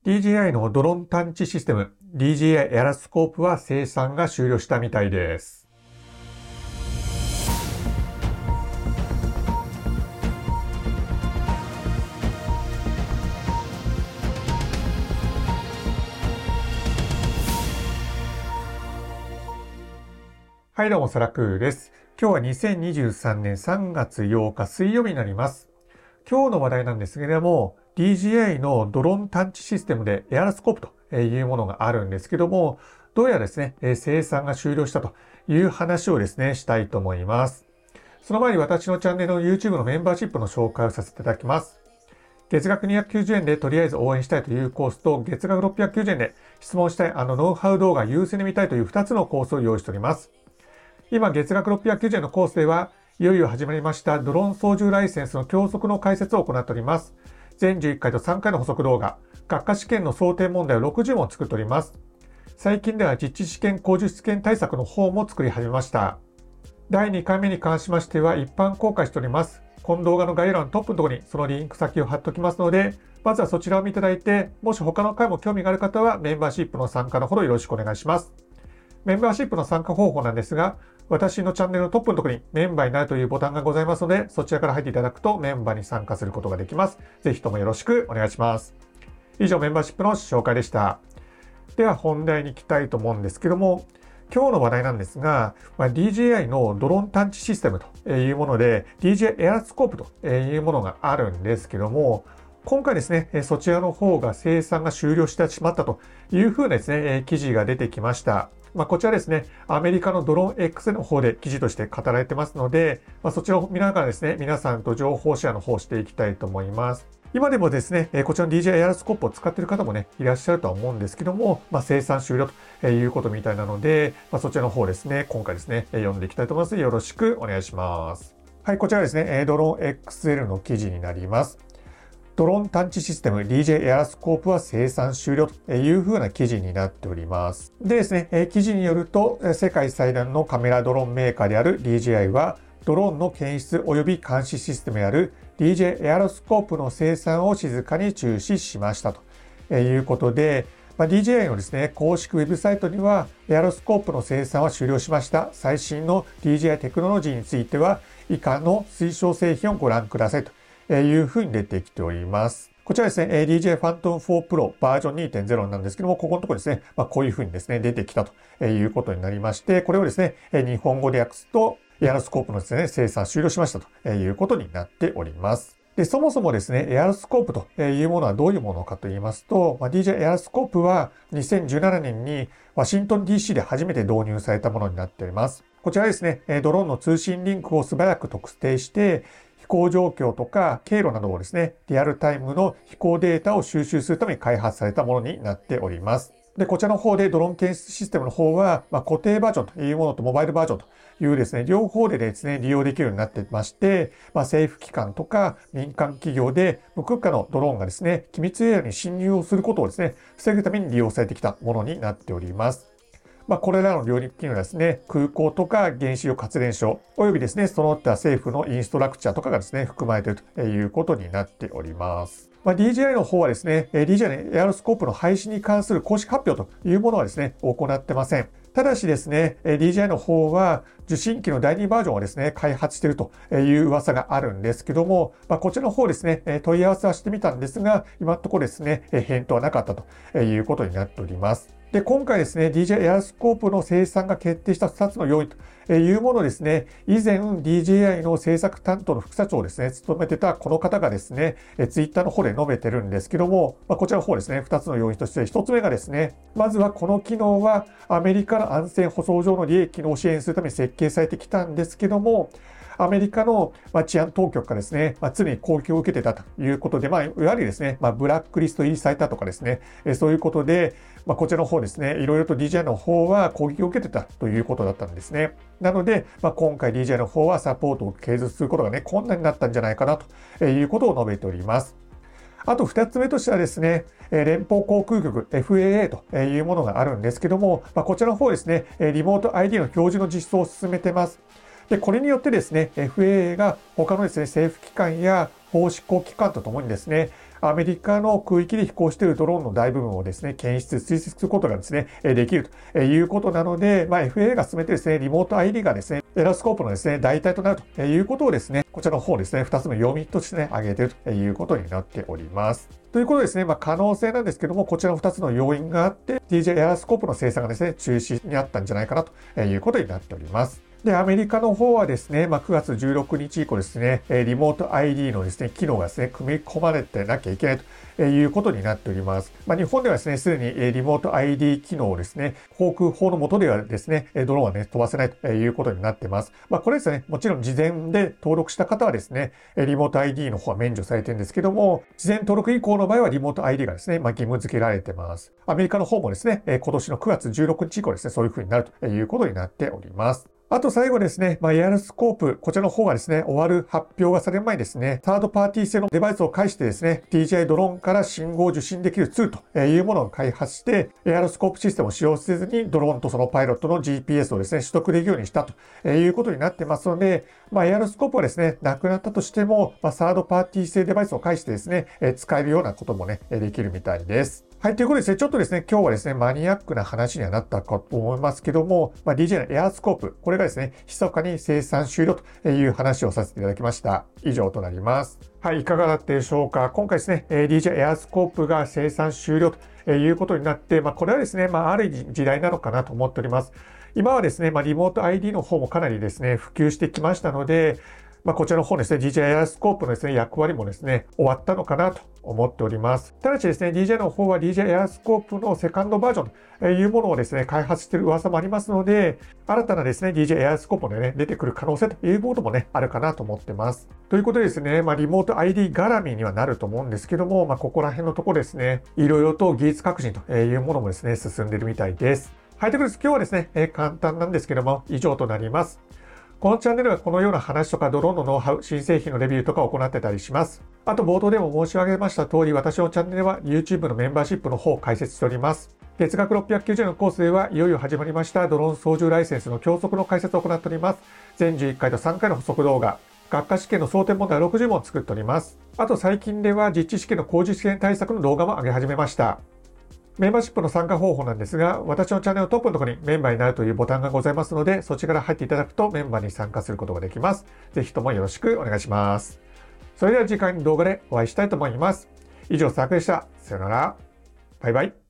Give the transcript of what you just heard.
DJI のドローン探知システム DJI エアラスコープは生産が終了したみたいです。はい、どうも、サラクーです。今日は2023年3月8日水曜日になります。今日の話題なんですけれども、DJI のドローン探知システムでエアラスコープというものがあるんですけども、どうやらですね、生産が終了したという話をですね、したいと思います。その前に私のチャンネルの YouTube のメンバーシップの紹介をさせていただきます。月額290円でとりあえず応援したいというコースと、月額690円で質問したいノウハウ動画優先で見たいという2つのコースを用意しております。今、月額690円のコースでは、いよいよ始まりましたドローン操縦ライセンスの教則の解説を行っております。全11回と3回の補足動画、学科試験の想定問題を60問作っております。最近では実地試験口述試験対策の方も作り始めました。第2回目に関しましては一般公開しております。この動画の概要欄のトップのところにそのリンク先を貼っておきますので、まずはそちらを見ていただいて、もし他の回も興味がある方はメンバーシップの参加のほどよろしくお願いします。メンバーシップの参加方法なんですが、私のチャンネルのトップのところにメンバーになるというボタンがございますので、そちらから入っていただくとメンバーに参加することができます。ぜひともよろしくお願いします。以上、メンバーシップの紹介でした。では本題に行きたいと思うんですけども、今日の話題なんですが、DJI のドローン探知システムというもので、DJI エアラスコープというものがあるんですけども、今回ですね、そちらの方が生産が終了してしまったというふうなですね、記事が出てきました。こちらですね、アメリカのドローン X の方で記事として語られてますので、そちらを見ながらですね、皆さんと情報シェアの方をしていきたいと思います。今でもですね、こちらの DJI エアラスコープを使っている方もね、いらっしゃるとは思うんですけども、生産終了ということみたいなので、そちらの方ですね、今回ですね、読んでいきたいと思います。よろしくお願いします。はい、こちらですね、ドローン XL の記事になります。ドローン探知システム DJI エアラスコープは生産終了という風な記事になっております。でですね、記事によると、世界最大のカメラドローンメーカーである DJI は、ドローンの検出及び監視システムである DJI エアラスコープの生産を静かに中止しましたということで、DJI のですね、公式ウェブサイトには、エアロスコープの生産は終了しました。最新の DJI テクノロジーについては、以下の推奨製品をご覧くださいというふうに出てきております。こちらですね、DJI Phantom 4 Pro バージョン 2.0 なんですけども、ここのところですね、こういうふうにですね、出てきたということになりまして、これをですね、日本語で訳すと、エアロスコープのですね、生産終了しましたということになっております。で、そもそもですね、エアロスコープというものはどういうものかと言いますと、DJI エアロスコープは2017年にワシントン DC で初めて導入されたものになっております。こちらですね、ドローンの通信リンクを素早く特定して、飛行状況とか経路などをですね、リアルタイムの飛行データを収集するために開発されたものになっております。で、こちらの方でドローン検出システムの方は、固定バージョンというものとモバイルバージョンというですね、両方でですね、利用できるようになってまして、政府機関とか民間企業で無許可のドローンがですね、機密エリアに侵入をすることをですね、防ぐために利用されてきたものになっております。これらの領域にはですね、空港とか原子力発電所、およびですね、その他政府のインストラクチャーとかがですね、含まれているということになっております。DJI の方はですね、DJI のエアロスコープの廃止に関する公式発表というものはですね、行ってません。ただしですね、DJI の方は受信機の第2バージョンをですね、開発しているという噂があるんですけども、こちらの方ですね、問い合わせはしてみたんですが、今のところですね、返答はなかったということになっております。で、今回ですね、DJI エアロスコープの生産が決定した2つの要因というものですね、以前 DJI の制作担当の副社長をですね、務めてたこの方がですね、ツイッターの方で述べてるんですけども、こちらの方ですね、2つの要因として1つ目がですね、まずはこの機能はアメリカの安全保障上の利益を支援するために設計されてきたんですけども、アメリカの治安当局がですね、常に攻撃を受けてたということで、いわゆるですね、ブラックリスト入りされたとかですね、そういうことで、こちらの方ですね、いろいろと DJI の方は攻撃を受けてたということだったんですね。なので、今回 DJI の方はサポートを継続することがね、困難になったんじゃないかなということを述べております。あと2つ目としてはですね、連邦航空局 FAA というものがあるんですけども、こちらの方ですね、リモート ID の表示の実装を進めてます。で、これによってですね、FAA が他のですね、政府機関や法執行機関とともにですね、 アメリカの空域で飛行しているドローンの大部分をですね、検出、追跡することがですね、できるということなので、FAA が進めてですね、リモート ID がですね、エラスコープのですね、代替となるということをですね、こちらの方ですね、2つの要因としてね、挙げているということになっております。ということですね、可能性なんですけども、こちらの2つの要因があって、DJI エアスコープの生産がですね、中止にあったんじゃないかなということになっております。で、アメリカの方はですね、9月16日以降ですね、リモート ID のですね、機能がですね、組み込まれてなきゃいけないということになっております。日本ではですね、すでにリモート ID 機能をですね、航空法の下ではですね、ドローンはね、飛ばせないということになっています。これですね、もちろん事前で登録した方はですね、リモート ID の方は免除されてるんですけども、事前登録以降の場合はリモート ID がですね、義務付けられています。アメリカの方もですね、今年の9月16日以降ですね、そういう風になるということになっております。あと最後ですね、エアロスコープ、こちらの方がですね、終わる発表がされる前にですね、サードパーティー製のデバイスを介してですね、DJI ドローンから信号を受信できるツールというものを開発して、エアロスコープシステムを使用せずに、ドローンとそのパイロットの GPS をですね、取得できるようにしたということになってますので、エアロスコープはですね、なくなったとしても、サードパーティー製デバイスを介してですね、使えるようなこともね、できるみたいです。はい、ということでですね、ちょっとですね、今日はですね、マニアックな話にはなったかと思いますけども、DJI のエアースコープ、これがですね、密かに生産終了という話をさせていただきました。以上となります。はい、いかがだったでしょうか。今回ですね、DJI エアースコープが生産終了ということになって、これはですね、ある時代なのかなと思っております。今はですね、リモート ID の方もかなりですね、普及してきましたので、こちらの方ですね、DJI エアスコープのですね、役割もですね、終わったのかなと思っております。ただしですね、DJI の方は DJI エアスコープのセカンドバージョンというものをですね、開発している噂もありますので、新たなですね、DJI エアスコープでね、出てくる可能性ということもね、あるかなと思ってます。ということでですね、リモート ID 絡みにはなると思うんですけども、ここら辺のところですね、いろいろと技術革新というものもですね、進んでいるみたいです。はい、ということです。今日はですね、簡単なんですけども、以上となります。このチャンネルはこのような話とかドローンのノウハウ、新製品のレビューとかを行ってたりします。あと冒頭でも申し上げました通り、私のチャンネルでは YouTube のメンバーシップの方を開設しております。月額690円のコースではいよいよ始まりましたドローン操縦ライセンスの教則の解説を行っております。全11回と3回の補足動画、学科試験の想定問題60問作っております。あと最近では実地試験の口実試験対策の動画も上げ始めました。メンバーシップの参加方法なんですが、私のチャンネルのトップのところにメンバーになるというボタンがございますので、そちらから入っていただくとメンバーに参加することができます。ぜひともよろしくお願いします。それでは次回の動画でお会いしたいと思います。以上、サークでした。さよなら。バイバイ。